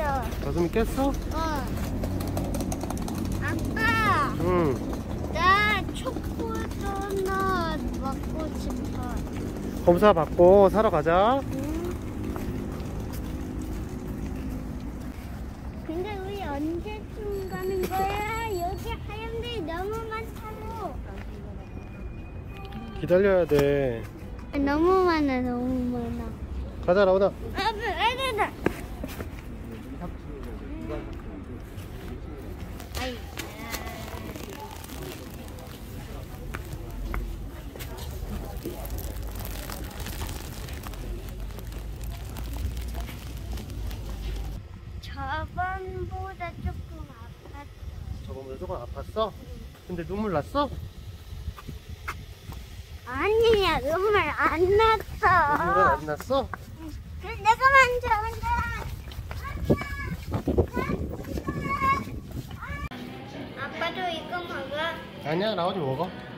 가슴이 깼어? 아빠. 응. 나 초코도넛 먹고 싶어. 검사 받고 사러 가자. 근데 우리 언제쯤 가는 거야? 여기 하얀데 너무 많다고. 기다려야 돼. 너무 많아, 너무 많아. 가자, 라오나. 아빠, 아이. 저번보다 조금 아팠어. 저번보다 조금 아팠어? 근데 눈물 났어? 아니야, 눈물 안 눈물은 났어. 안 났어? 내가 만져. 아빠도 이거 먹어. 아니야, 라오니 먹어.